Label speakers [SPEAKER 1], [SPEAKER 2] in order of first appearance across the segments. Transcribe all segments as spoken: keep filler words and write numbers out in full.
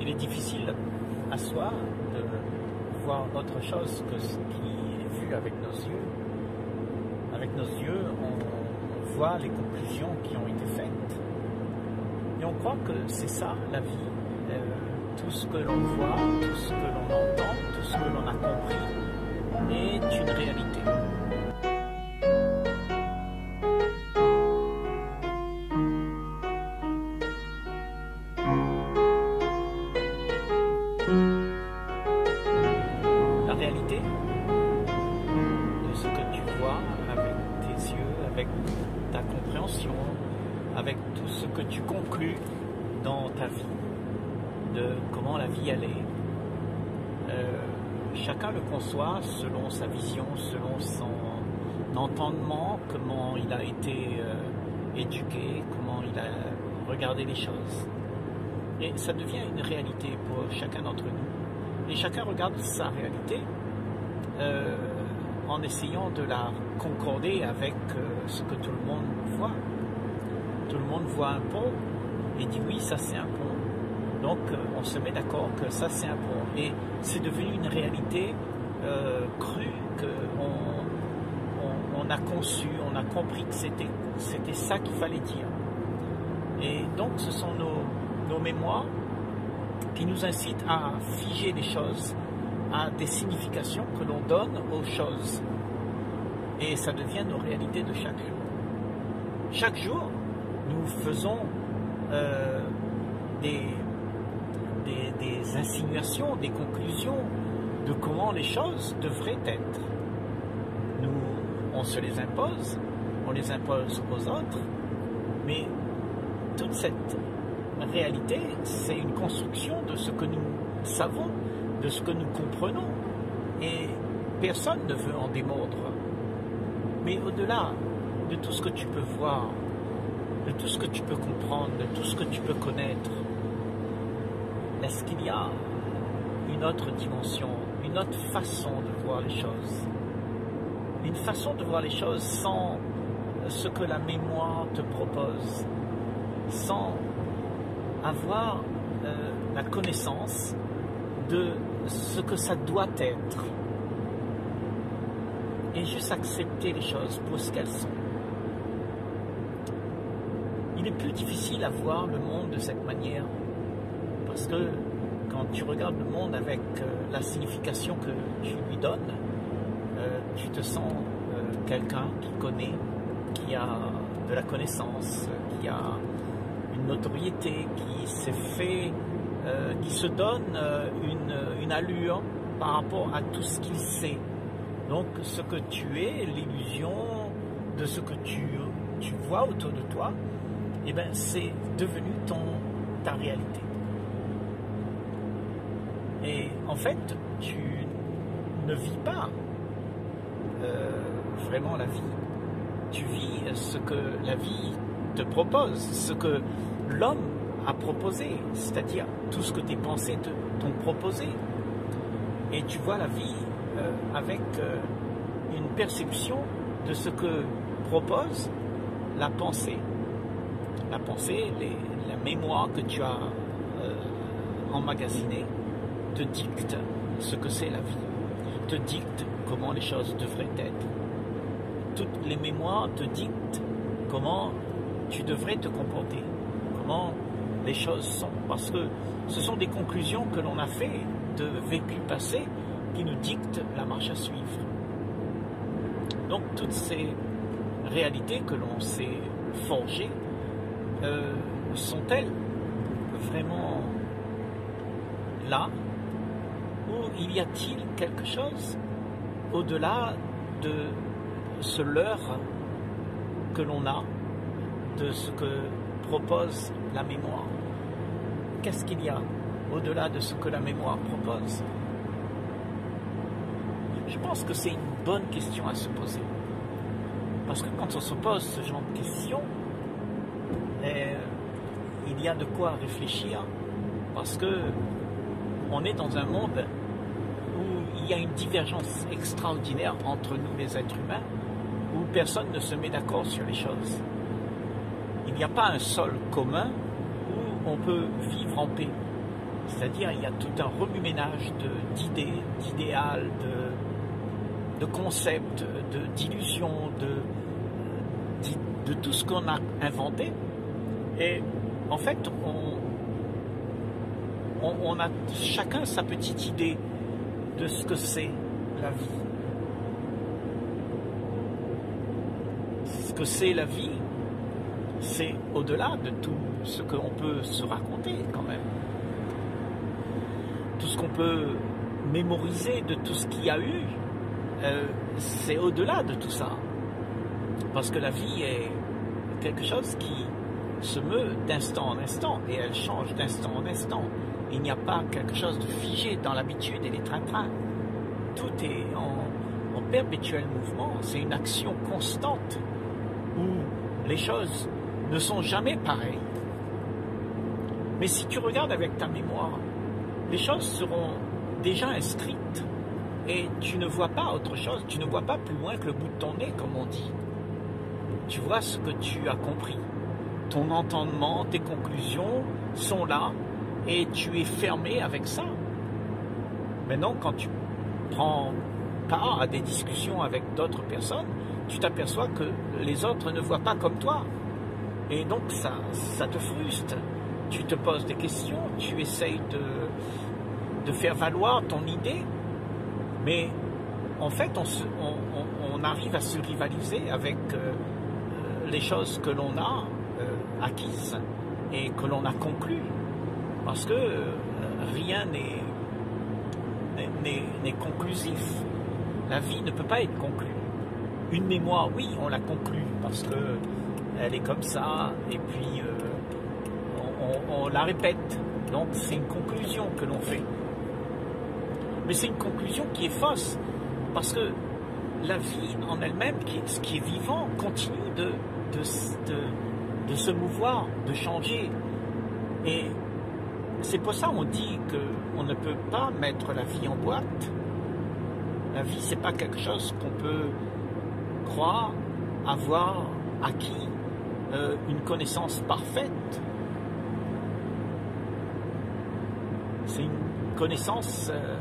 [SPEAKER 1] il est difficile à soi de voir autre chose que ce qui est vu avec nos yeux. Avec nos yeux, on voit les conclusions qui ont été faites. Et on croit que c'est ça la vie. Euh, tout ce que l'on voit, tout ce que l'on entend, tout ce que l'on a compris est une réalité. La réalité de ce que tu vois avec tes yeux, avec ta compréhension, avec tout ce que tu conclus dans ta vie, de comment la vie elle est. Euh, chacun le conçoit selon sa vision, selon son entendement, comment il a été euh, éduqué, comment il a regardé les choses. Et ça devient une réalité pour chacun d'entre nous. Et chacun regarde sa réalité euh, en essayant de la concorder avec euh, ce que tout le monde voit. Tout le monde voit un pont et dit oui, ça c'est un pont. Donc euh, on se met d'accord que ça c'est un pont. Et c'est devenu une réalité euh, crue qu'on on, on a conçu, on a compris que c'était c'était ça qu'il fallait dire. Et donc ce sont nos, nos mémoires qui nous incitent à figer les choses, à des significations que l'on donne aux choses. Et ça devient nos réalités de chaque jour. Chaque jour, nous faisons euh, des, des, des insinuations, des conclusions de comment les choses devraient être. Nous, on se les impose, on les impose aux autres, mais toute cette réalité, c'est une construction de ce que nous savons, de ce que nous comprenons, et personne ne veut en démordre. Mais au-delà de tout ce que tu peux voir, de tout ce que tu peux comprendre, de tout ce que tu peux connaître, est-ce qu'il y a une autre dimension, une autre façon de voir les choses? Une façon de voir les choses sans ce que la mémoire te propose, sans avoir euh, la connaissance de ce que ça doit être et juste accepter les choses pour ce qu'elles sont. Il est plus difficile à voir le monde de cette manière parce que quand tu regardes le monde avec euh, la signification que tu lui donnes, euh, tu te sens euh, quelqu'un qui connaît, qui a de la connaissance, qui a une notoriété, qui s'est fait, euh, qui se donne euh, une, une allure par rapport à tout ce qu'il sait. Donc ce que tu es, l'illusion de ce que tu, tu vois autour de toi, eh ben, c'est devenu ton, ta réalité. Et en fait, tu ne vis pas euh, vraiment la vie. Tu vis ce que la vie te propose, ce que l'homme a proposé, c'est-à-dire tout ce que tes pensées t'ont proposé. Et tu vois la vie euh, avec euh, une perception de ce que propose la pensée. La pensée, les, la mémoire que tu as euh, emmagasinée te dicte ce que c'est la vie, te dicte comment les choses devraient être. Toutes les mémoires te dictent comment tu devrais te comporter, comment les choses sont, parce que ce sont des conclusions que l'on a fait de vécu passé qui nous dictent la marche à suivre. Donc toutes ces réalités que l'on s'est forgées, euh, sont-elles vraiment là, ou il y a-t-il quelque chose au-delà de ce leurre que l'on a, de ce que propose la mémoire? Qu'est-ce qu'il y a au-delà de ce que la mémoire propose? Je pense que c'est une bonne question à se poser. Parce que quand on se pose ce genre de questions, eh, il y a de quoi réfléchir, parce que on est dans un monde où il y a une divergence extraordinaire entre nous les êtres humains, où personne ne se met d'accord sur les choses. Il n'y a pas un sol commun où on peut vivre en paix. C'est-à-dire, il y a tout un remue-ménage d'idées, d'idéal, de, de concepts, d'illusions, de, de, de tout ce qu'on a inventé. Et en fait, on, on, on a chacun sa petite idée de ce que c'est la vie. Ce que c'est la vie, c'est au-delà de tout ce qu'on peut se raconter quand même. Tout ce qu'on peut mémoriser de tout ce qu'il y a eu, euh, c'est au-delà de tout ça. Parce que la vie est quelque chose qui se meut d'instant en instant et elle change d'instant en instant. Il n'y a pas quelque chose de figé dans l'habitude et les train-train. Tout est en, en perpétuel mouvement. C'est une action constante où les choses ne sont jamais pareilles. Mais si tu regardes avec ta mémoire, les choses seront déjà inscrites et tu ne vois pas autre chose, tu ne vois pas plus loin que le bout de ton nez, comme on dit. Tu vois ce que tu as compris. Ton entendement, tes conclusions sont là et tu es fermé avec ça. Maintenant, quand tu prends part à des discussions avec d'autres personnes, tu t'aperçois que les autres ne voient pas comme toi. Et donc, ça, ça te frustre. Tu te poses des questions, tu essayes de, de faire valoir ton idée, mais en fait, on, se, on, on, on arrive à se rivaliser avec euh, les choses que l'on a euh, acquises et que l'on a conclues, parce que euh, rien n'est conclusif. La vie ne peut pas être conclue. Une mémoire, oui, on la conclut, parce que elle est comme ça, et puis euh, on, on, on la répète. Donc c'est une conclusion que l'on fait. Mais c'est une conclusion qui est fausse, parce que la vie en elle-même, ce qui est vivant, continue de, de, de, de se mouvoir, de changer. Et c'est pour ça qu'on dit qu'on ne peut pas mettre la vie en boîte. La vie, c'est pas quelque chose qu'on peut croire avoir acquis euh, une connaissance parfaite. C'est une connaissance euh,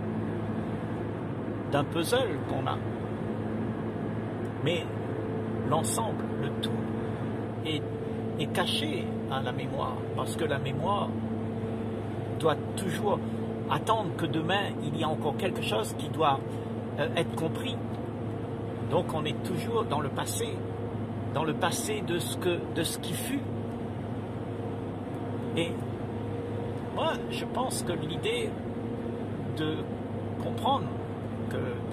[SPEAKER 1] d'un puzzle qu'on a. Mais l'ensemble, le tout, est, est caché à la mémoire, parce que la mémoire doit toujours attendre que demain, il y a encore quelque chose qui doit euh, être compris. Donc on est toujours dans le passé, dans le passé de ce, que, de ce qui fut. Et moi, je pense que l'idée de comprendre que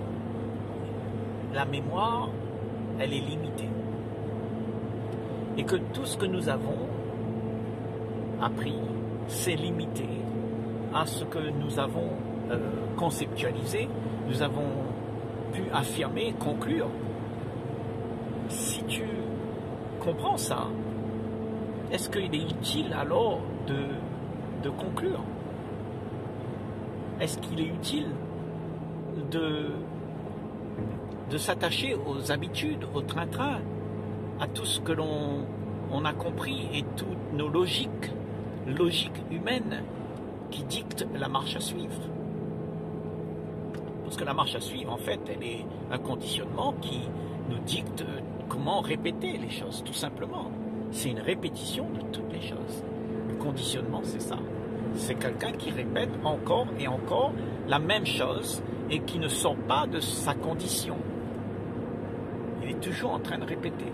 [SPEAKER 1] la mémoire, elle est limitée. Et que tout ce que nous avons appris, c'est limité à ce que nous avons euh, conceptualisé, nous avons pu affirmer, conclure. Si tu comprends ça, est-ce qu'il est utile alors de, de conclure? Est-ce qu'il est utile de, de s'attacher aux habitudes, au train-train, à tout ce que l'on on a compris et toutes nos logiques, logiques humaines qui dictent la marche à suivre? Parce que la marche à suivre, en fait, elle est un conditionnement qui nous dicte comment répéter les choses, tout simplement. C'est une répétition de toutes les choses. Le conditionnement, c'est ça. C'est quelqu'un qui répète encore et encore la même chose et qui ne sort pas de sa condition. Il est toujours en train de répéter.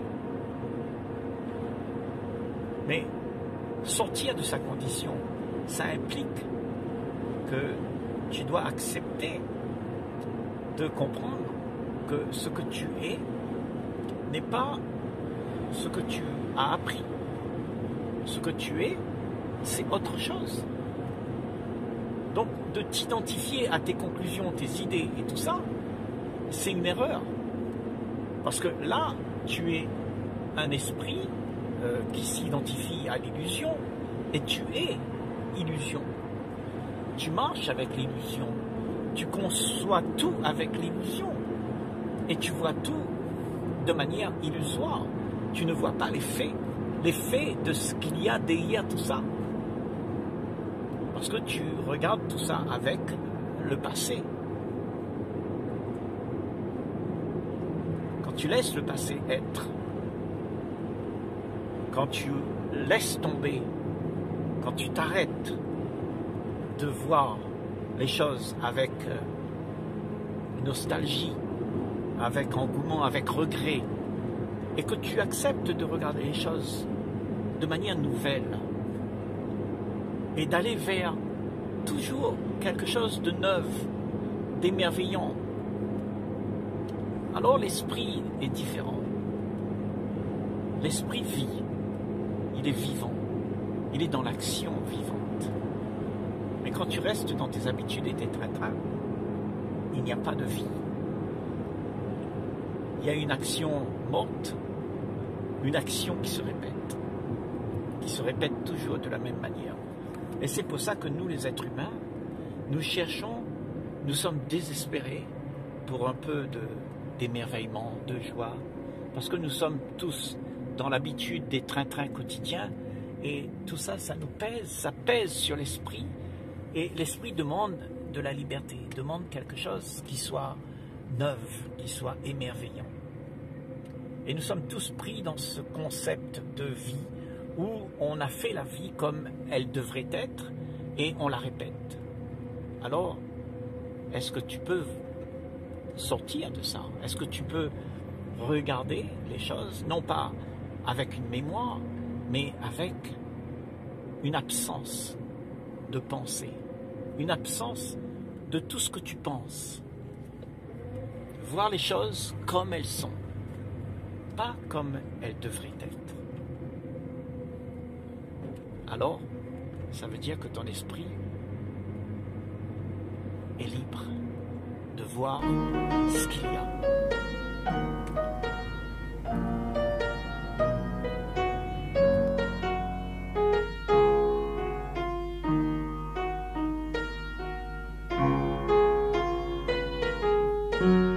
[SPEAKER 1] Mais sortir de sa condition, ça implique que tu dois accepter de comprendre que ce que tu es n'est pas ce que tu as appris. Ce que tu es, c'est autre chose. Donc, de t'identifier à tes conclusions, tes idées et tout ça, c'est une erreur. Parce que là, tu es un esprit euh, qui s'identifie à l'illusion et tu es illusion. Tu marches avec l'illusion. Tu conçois tout avec l'illusion. Et tu vois tout de manière illusoire. Tu ne vois pas les faits. Les faits de ce qu'il y a derrière tout ça. Parce que tu regardes tout ça avec le passé. Quand tu laisses le passé être, quand tu laisses tomber, quand tu t'arrêtes de voir les choses avec nostalgie, avec engouement, avec regret, et que tu acceptes de regarder les choses de manière nouvelle, et d'aller vers toujours quelque chose de neuf, d'émerveillant, alors l'esprit est différent. L'esprit vit, il est vivant, il est dans l'action vivante. Mais quand tu restes dans tes habitudes et tes trains-trains, il n'y a pas de vie. Il y a une action morte, une action qui se répète, qui se répète toujours de la même manière. Et c'est pour ça que nous, les êtres humains, nous cherchons, nous sommes désespérés pour un peu de, d'émerveillement, de joie, parce que nous sommes tous dans l'habitude des trains-trains quotidiens, et tout ça, ça nous pèse, ça pèse sur l'esprit, et l'esprit demande de la liberté, demande quelque chose qui soit neuf, qui soit émerveillant. Et nous sommes tous pris dans ce concept de vie où on a fait la vie comme elle devrait être et on la répète. Alors, est-ce que tu peux sortir de ça? Est-ce que tu peux regarder les choses, non pas avec une mémoire, mais avec une absence de pensée, une absence de tout ce que tu penses. Voir les choses comme elles sont, pas comme elles devraient être. Alors, ça veut dire que ton esprit est libre de voir ce qu'il y a.
[SPEAKER 2] Thank you.